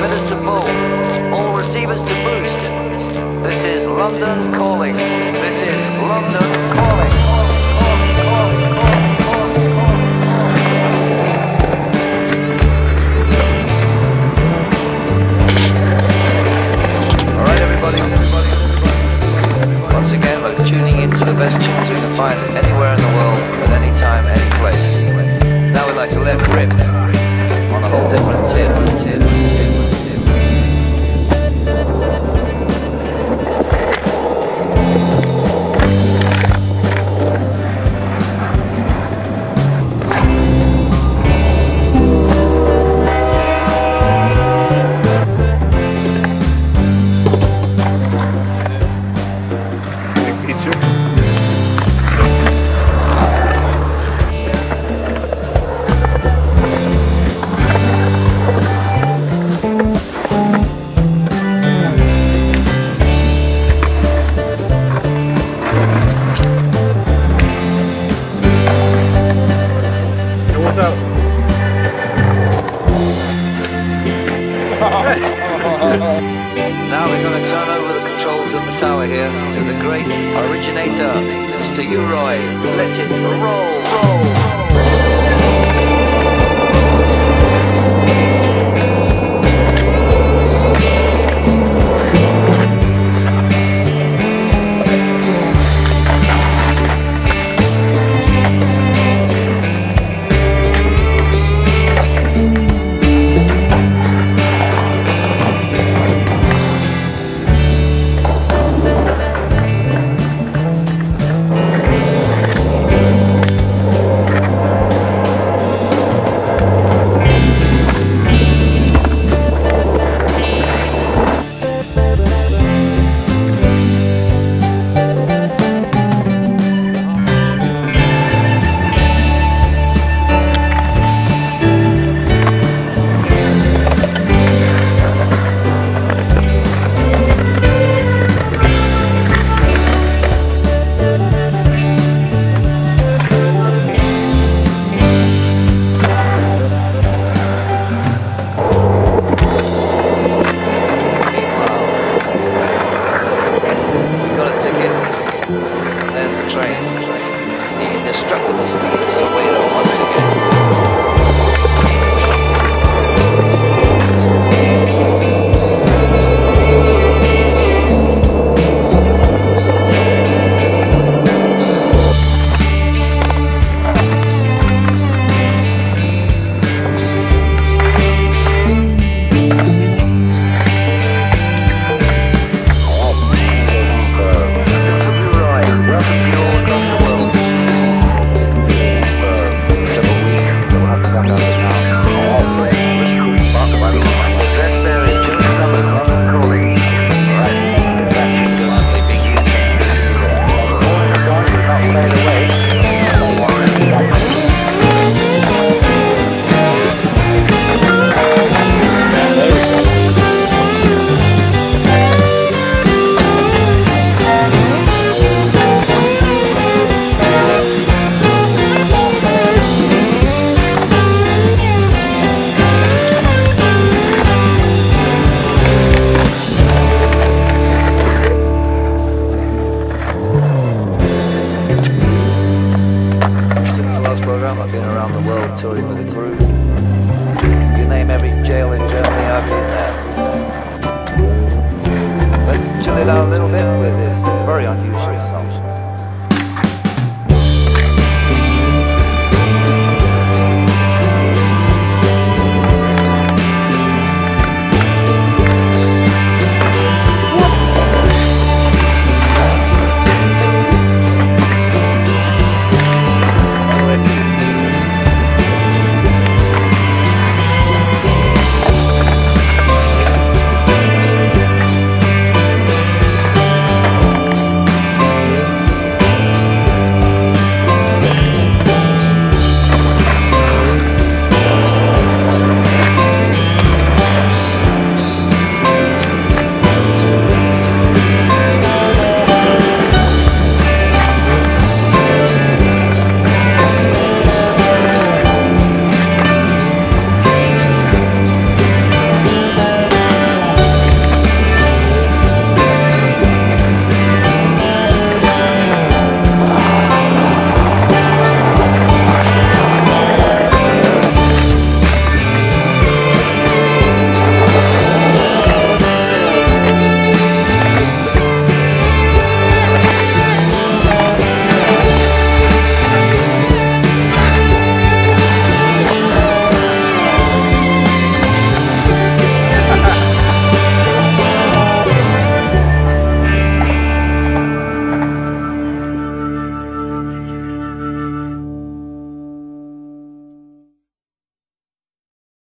transmitters to pull, all receivers to boost. This is London calling. This is London calling. All right, everybody. Once again, we're tuning into the best tunes we can find anywhere in the world, at any time, any place. Now we'd like to let rip on a whole different tip. What's up? Now we're going to turn over the controls at the tower here to the great originator, Mr. Uroy. Let it roll. There's the train. The indestructible speeds await us once again. I've been around the world touring with a crew. You name every jail in Germany, I've been there. Let's chill it out a little bit with this very unusual